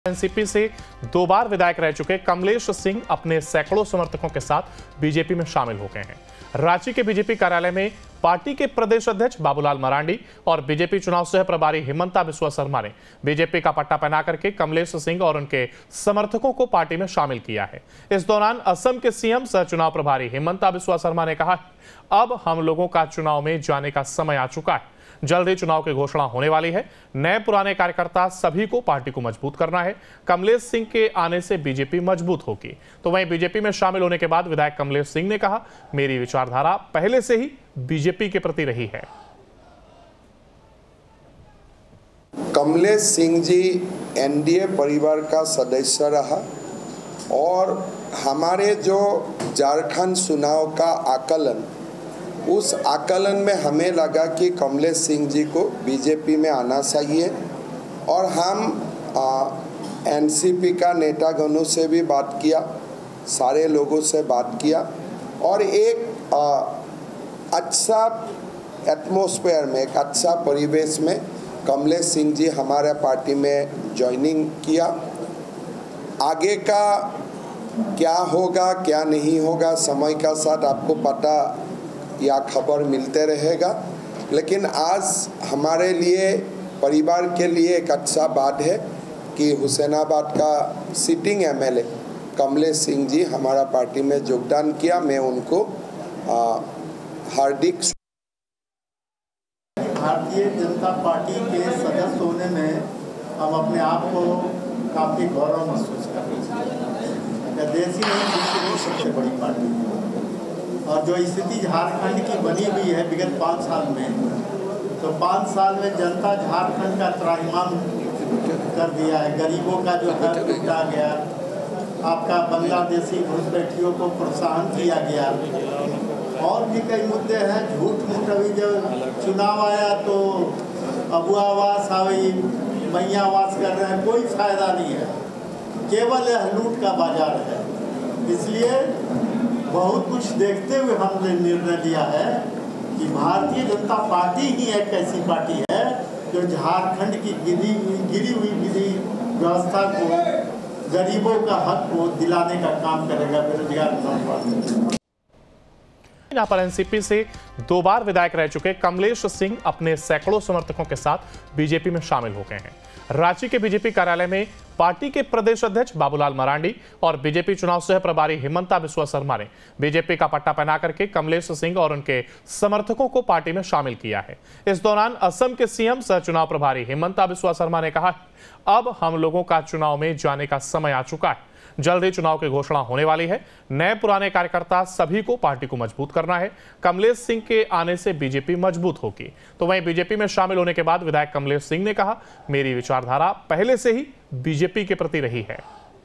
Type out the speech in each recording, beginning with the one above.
NCP से 2 बार विधायक रह चुके कमलेश सिंह अपने सैकड़ों समर्थकों के साथ बीजेपी में शामिल हो गए हैं। रांची के बीजेपी कार्यालय में पार्टी के प्रदेश अध्यक्ष बाबूलाल मरांडी और बीजेपी चुनाव सह प्रभारी हिमंता बिस्वा शर्मा ने बीजेपी का पट्टा पहना करके कमलेश सिंह और उनके समर्थकों को पार्टी में शामिल किया है। इस दौरान असम के सीएम सह चुनाव प्रभारी हिमंता बिस्वा शर्मा ने कहा, अब हम लोगों का चुनाव में जाने का समय आ चुका है। जल्द ही चुनाव की घोषणा होने वाली है। नए पुराने कार्यकर्ता सभी को पार्टी को मजबूत करना है। कमलेश सिंह के आने से बीजेपी मजबूत होगी। तो वहीं बीजेपी में शामिल होने के बाद विधायक कमलेश सिंह ने कहा, मेरी विचारधारा पहले से ही बीजेपी के प्रति रही है। कमलेश सिंह जी एनडीए परिवार का सदस्य रहा और हमारे जो झारखंड चुनाव का आकलन, उस आकलन में हमें लगा कि कमलेश सिंह जी को बीजेपी में आना चाहिए और हम एनसीपी का नेतागणों से भी बात किया, सारे लोगों से बात किया और एक अच्छा एटमॉस्फेयर में, एक अच्छा परिवेश में कमलेश सिंह जी हमारे पार्टी में ज्वाइनिंग किया। आगे का क्या होगा क्या नहीं होगा, समय का साथ आपको पता या खबर मिलते रहेगा, लेकिन आज हमारे लिए, परिवार के लिए एक अच्छा बात है कि हुसैनाबाद का सिटिंग एमएलए कमलेश सिंह जी हमारा पार्टी में योगदान किया। मैं उनको हार्दिक। भारतीय जनता पार्टी के सदस्य होने में हम अपने आप को काफ़ी गौरव महसूस कर रहे हैं। देश ही नहीं, विश्व की सबसे बड़ी पार्टी है और जो स्थिति झारखंड की बनी हुई है विगत 5 साल में, तो 5 साल में जनता झारखंड का त्राहिमाम कर दिया है। गरीबों का जो घर लूटा गया, आपका बांग्लादेशी घुसपैठियों को प्रोत्साहन किया गया और भी कई मुद्दे हैं। झूठ मूठ, अभी जब चुनाव आया तो अबुआ आवास आई, मैया आवास कर रहे हैं, कोई फायदा नहीं है, केवल यह लूट का बाजार है। इसलिए बहुत कुछ देखते हुए हमने निर्णय लिया है कि भारतीय जनता पार्टी ही एक ऐसी पार्टी है जो झारखंड की गिरी हुई विधि व्यवस्था को, गरीबों का हक को दिलाने का काम करेगा। बेरोजगार यहाँ पर एनसीपी से 2 बार विधायक रह चुके कमलेश सिंह अपने सैकड़ों समर्थकों के साथ बीजेपी में शामिल हो गए हैं। रांची के बीजेपी कार्यालय में पार्टी के प्रदेश अध्यक्ष बाबूलाल मरांडी और बीजेपी चुनाव सह प्रभारी हिमंता बिस्वा शर्मा ने बीजेपी का पट्टा पहना करके कमलेश सिंह और उनके समर्थकों को पार्टी में शामिल किया है। इस दौरान असम के सीएम सह चुनाव प्रभारी हिमंता बिस्वा शर्मा ने कहा, अब हम लोगों का चुनाव में जाने का समय आ चुका है। जल्द ही चुनाव की घोषणा होने वाली है। नए पुराने कार्यकर्ता सभी को पार्टी को मजबूत करना है। कमलेश सिंह के आने से बीजेपी मजबूत होगी। तो वहीं बीजेपी में शामिल होने के बाद विधायक कमलेश सिंह ने कहा, मेरी विचारधारा पहले से ही बीजेपी के प्रति रही है।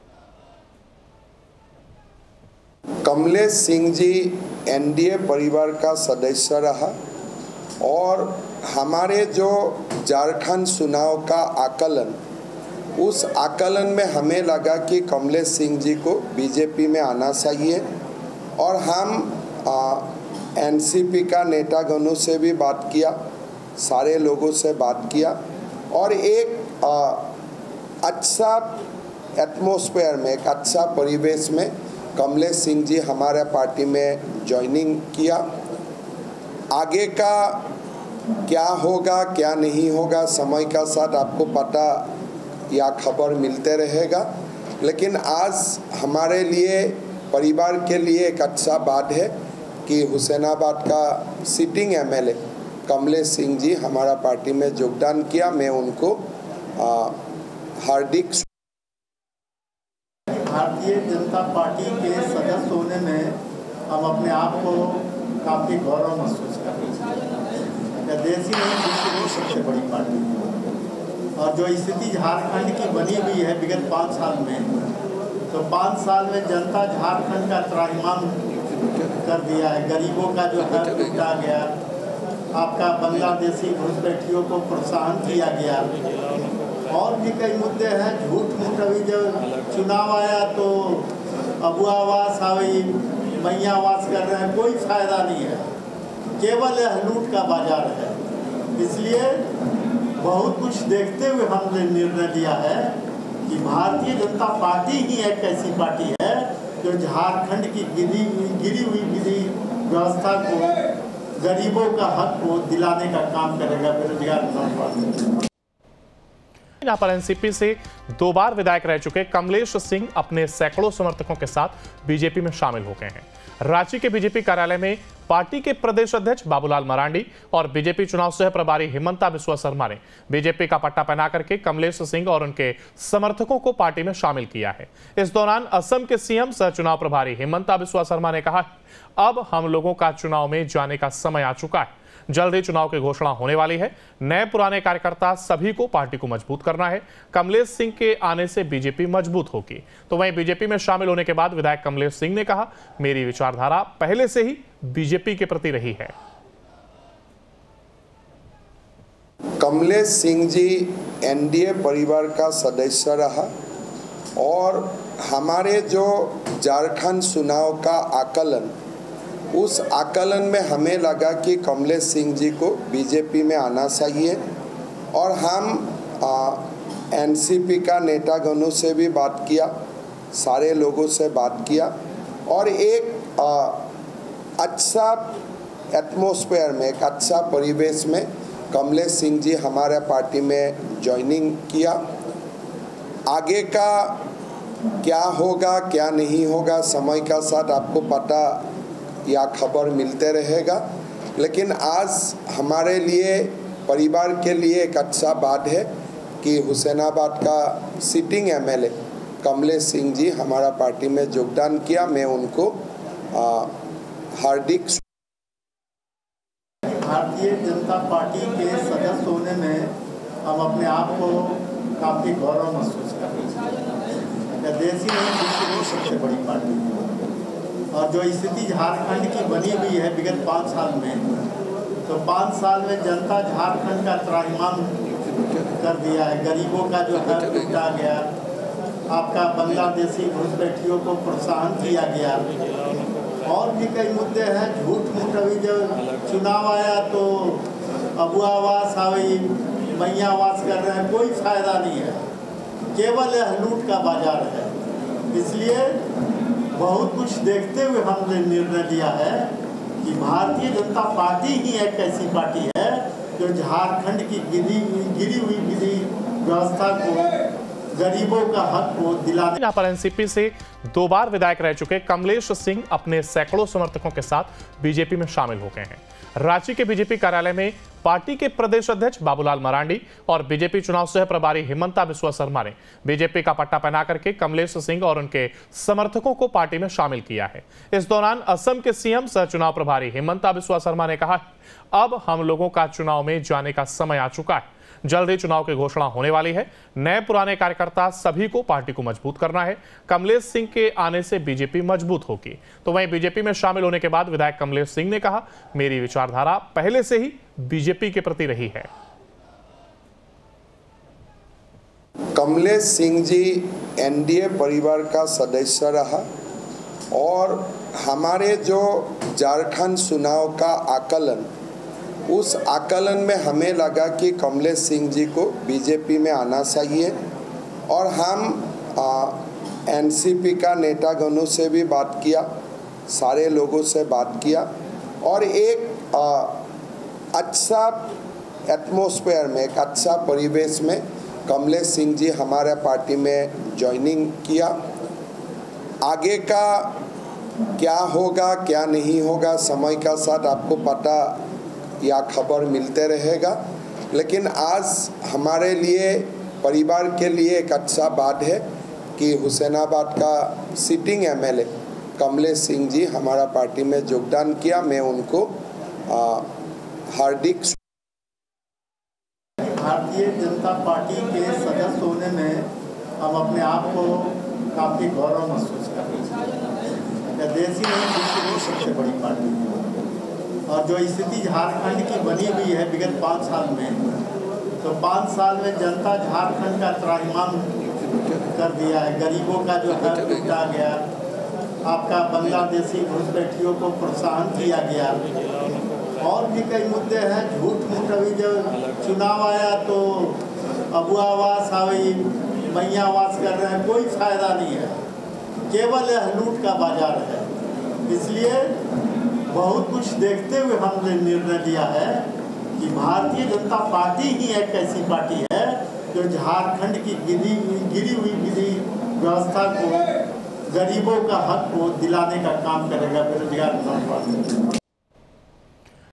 कमलेश सिंह जी एनडीए परिवार का सदस्य रहा और हमारे जो झारखंड चुनाव का आकलन, उस आकलन में हमें लगा कि कमलेश सिंह जी को बीजेपी में आना चाहिए और हम एनसीपी का नेतागणों से भी बात किया, सारे लोगों से बात किया और एक अच्छा एटमॉस्फेयर में, एक अच्छा परिवेश में कमलेश सिंह जी हमारे पार्टी में ज्वाइनिंग किया। आगे का क्या होगा क्या नहीं होगा, समय का साथ आपको पता या खबर मिलते रहेगा, लेकिन आज हमारे लिए, परिवार के लिए एक अच्छा बात है कि हुसैनाबाद का सिटिंग एमएलए कमलेश सिंह जी हमारा पार्टी में योगदान किया। मैं उनको हार्दिक। भारतीय जनता पार्टी के सदस्य होने में हम अपने आप को काफ़ी गौरव महसूस कर रहे हैं। देश ही नहीं, विश्व की सबसे बड़ी पार्टी है और जो स्थिति झारखंड की बनी हुई है विगत 5 साल में, तो 5 साल में जनता झारखंड का त्राहिमाम कर दिया है। गरीबों का जो घर लूटा गया, आपका बांग्लादेशी घुसपैठियों को प्रोत्साहन किया गया और भी कई मुद्दे हैं। झूठ मूठ, अभी जब चुनाव आया तो अबुआ आवास आई, मैया आवास कर रहे हैं, कोई फायदा नहीं है, केवल यह लूट का बाजार है। इसलिए बहुत कुछ देखते हुए हमने निर्णय लिया है कि भारतीय जनता पार्टी ही एक ऐसी पार्टी है जो झारखंड की गिरी हुई विधि व्यवस्था को, गरीबों का हक को दिलाने का काम करेगा। बेरोजगार यहाँ पर एनसीपी से 2 बार विधायक रह चुके कमलेश सिंह अपने सैकड़ों समर्थकों के साथ बीजेपी में शामिल हो गए हैं। रांची के बीजेपी कार्यालय में पार्टी के प्रदेश अध्यक्ष बाबूलाल मरांडी और बीजेपी चुनाव सह प्रभारी हिमंता बिस्वा शर्मा ने बीजेपी का पट्टा पहना करके कमलेश सिंह और उनके समर्थकों को पार्टी में शामिल किया है। इस दौरान असम के सीएम सह चुनाव प्रभारी हिमंता बिस्वा शर्मा ने कहा, अब हम लोगों का चुनाव में जाने का समय आ चुका है। जल्द ही चुनाव की घोषणा होने वाली है। नए पुराने कार्यकर्ता सभी को पार्टी को मजबूत करना है। कमलेश सिंह के आने से बीजेपी मजबूत होगी। तो वहीं बीजेपी में शामिल होने के बाद विधायक कमलेश सिंह ने कहा, मेरी विचारधारा पहले से ही बीजेपी के प्रति रही है। कमलेश सिंह जी एनडीए परिवार का सदस्य रहा और हमारे जो झारखंड चुनाव का आकलन, उस आकलन में हमें लगा कि कमलेश सिंह जी को बीजेपी में आना चाहिए। और हम एनसीपी का नेतागणों से भी बात किया, सारे लोगों से बात किया और एक अच्छा एटमॉस्फेयर में, एक अच्छा परिवेश में कमलेश सिंह जी हमारे पार्टी में ज्वाइनिंग किया। आगे का क्या होगा क्या नहीं होगा, समय का साथ आपको पता या खबर मिलते रहेगा, लेकिन आज हमारे लिए, परिवार के लिए एक अच्छा बात है कि हुसैनाबाद का सिटिंग एमएलए कमलेश सिंह जी हमारा पार्टी में योगदान किया। मैं उनको हार्दिक भारतीय जनता पार्टी के सदस्य होने में हम अपने आप को काफ़ी गौरव महसूस कर रहे हैं। देश ही नहीं, विश्व की सबसे बड़ी पार्टी है और जो स्थिति झारखंड की बनी हुई है विगत 5 साल में, तो 5 साल में जनता झारखंड का त्राहिमाम कर दिया है। गरीबों का जो घर टूटा गया, आपका बांग्लादेशी घुसपैठियों को प्रोत्साहन किया गया और भी कई मुद्दे हैं। झूठ मूठ अभी जब चुनाव आया तो अबुआ आवास आई, मैया आवास कर रहे हैं, कोई फायदा नहीं है, केवल यह लूट का बाजार है। इसलिए बहुत कुछ देखते हुए हमने निर्णय लिया है कि भारतीय जनता पार्टी ही एक ऐसी पार्टी है जो झारखंड की गिरी हुई विधि व्यवस्था को, गरीबों का हक को दिलाने। यहाँ पर एनसीपी से 2 बार विधायक रह चुके कमलेश सिंह अपने सैकड़ों समर्थकों के साथ बीजेपी में शामिल हो गए हैं। रांची के बीजेपी कार्यालय में पार्टी के प्रदेश अध्यक्ष बाबूलाल मरांडी और बीजेपी चुनाव सह प्रभारी हिमंता बिस्वा शर्मा ने बीजेपी का पट्टा पहना करके कमलेश सिंह और उनके समर्थकों को पार्टी में शामिल किया है। इस दौरान असम के सीएम सह चुनाव प्रभारी हिमंता बिस्वा शर्मा ने कहा, अब हम लोगों का चुनाव में जाने का समय आ चुका है। जल्द ही चुनाव की घोषणा होने वाली है। नए पुराने कार्यकर्ता सभी को पार्टी को मजबूत करना है। कमलेश सिंह के आने से बीजेपी मजबूत होगी। तो वहीं बीजेपी में शामिल होने के बाद विधायक कमलेश सिंह ने कहा, मेरी विचारधारा पहले से ही बीजेपी के प्रति रही है। कमलेश सिंह जी एनडीए परिवार का सदस्य रहा और हमारे जो झारखंड चुनाव का आकलन, उस आकलन में हमें लगा कि कमलेश सिंह जी को बीजेपी में आना चाहिए। और हम एनसीपी का नेतागणों से भी बात किया, सारे लोगों से बात किया और एक अच्छा एटमॉस्फेयर में, एक अच्छा परिवेश में कमलेश सिंह जी हमारे पार्टी में ज्वाइनिंग किया। आगे का क्या होगा क्या नहीं होगा, समय का साथ आपको पता या खबर मिलते रहेगा, लेकिन आज हमारे लिए, परिवार के लिए एक अच्छा बात है कि हुसैनाबाद का सिटिंग एमएलए कमलेश सिंह जी हमारा पार्टी में योगदान किया। मैं उनको हार्दिक भारतीय जनता पार्टी के सदस्य होने में हम अपने आप को काफ़ी गौरव महसूस कर रहे हैं। देश ही नहीं, विश्व की सबसे बड़ी पार्टी है और जो स्थिति झारखंड की बनी हुई है विगत 5 साल में, तो 5 साल में जनता झारखंड का त्राहिमाम कर दिया है। गरीबों का जो घर टूटा गया, आपका बांग्लादेशी घुसपैठियों को प्रोत्साहन किया गया और भी कई मुद्दे हैं। झूठ मूठ अभी जब चुनाव आया तो अबुआ आवास आई, मैयावास कर रहे हैं, कोई फायदा नहीं है, केवल यह लूट का बाजार है। इसलिए बहुत कुछ देखते हुए हमने निर्णय लिया है कि भारतीय जनता पार्टी ही एक ऐसी पार्टी है जो झारखंड की गिरी हुई विधि व्यवस्था को, गरीबों का हक को दिलाने का काम करेगा, बेरोजगार